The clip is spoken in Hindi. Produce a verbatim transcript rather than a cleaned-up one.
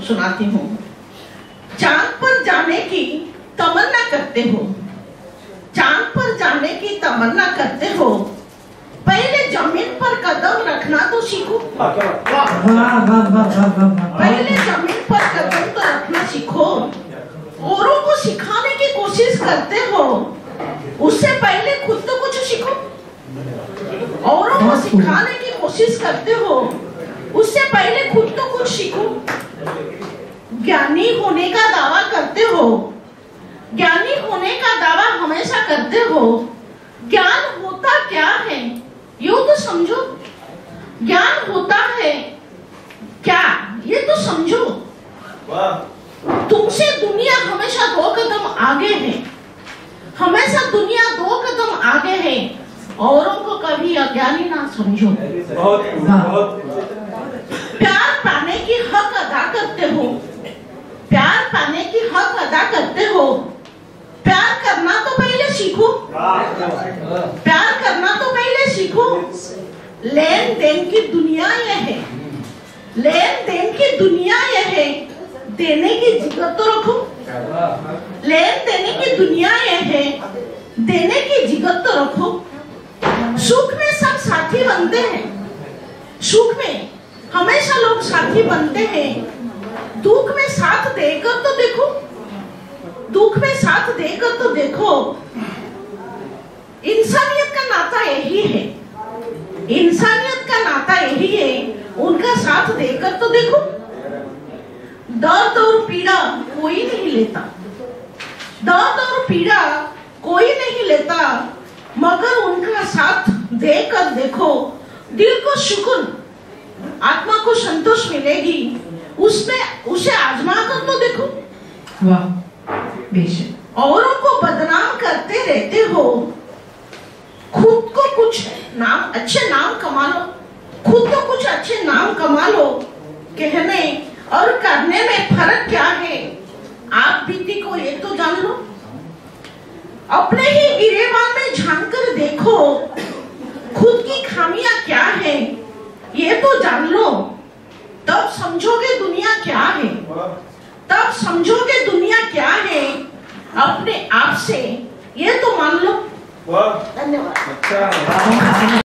सुनाती हूँ। चांद पर जाने की तमन्ना करते हो, चांद पर जाने की तमन्ना करते हो, पहले जमीन पर कदम रखना तो सीखो। पहले जमीन पर कदम तो रखना सीखो। औरों को सिखाने की कोशिश करते हो, उससे पहले खुद तो कुछ सीखो। औरों को सिखाने की कोशिश करते हो, उससे पहले खुद तो कुछ सीखो। ज्ञानी होने का दावा करते हो, ज्ञानी होने का दावा हमेशा करते हो, ज्ञान होता क्या है यो तो समझो। ज्ञान होता है क्या ये तो समझो। तुमसे दुनिया हमेशा दो कदम आगे है, हमेशा दुनिया दो कदम आगे है। औरों को कभी अज्ञानी ना समझो। प्यार पाने की हक अदा करते हो, प्यार पाने की हक अदा करते हो, प्यार करना तो पहले सीखो। प्यार करना तो पहले सीखो। लेन देन की दुनिया यह है, लेन देन की दुनिया यह है, देने की जिगत तो रखो। लेन देने की दुनिया यह है, देने की जिगत तो रखो। सुख में सब साथी बनते हैं, सुख में हमेशा लोग साथी बनते हैं। दुख में साथ देकर तो देखो, दुख में साथ देकर तो देखो। इंसानियत का नाता यही है, इंसानियत का नाता यही है, उनका साथ देकर तो देखो। दर्द और पीड़ा कोई नहीं लेता, दर्द और पीड़ा कोई नहीं लेता, मगर उनका साथ देकर देखो। दिल को सुकून, आत्मा को संतोष मिलेगी, उसमें उसे आजमा कर तो देखो। वाह, बेशक। औरों को बदनाम करते रहते हो, खुद को कुछ नाम अच्छे नाम कमा लो, खुद को कुछ अच्छे नाम कमा लो। कहने और करने में फर्क क्या है आप बीती को ये तो जान लो। अपने ही गिरेबान में झांक कर देखो, खुद की खामियां क्या है ये तो जान लो। तब समझोगे दुनिया क्या है, तब समझोगे दुनिया क्या है। अपने आप से ये तो मान लो। धन्यवाद।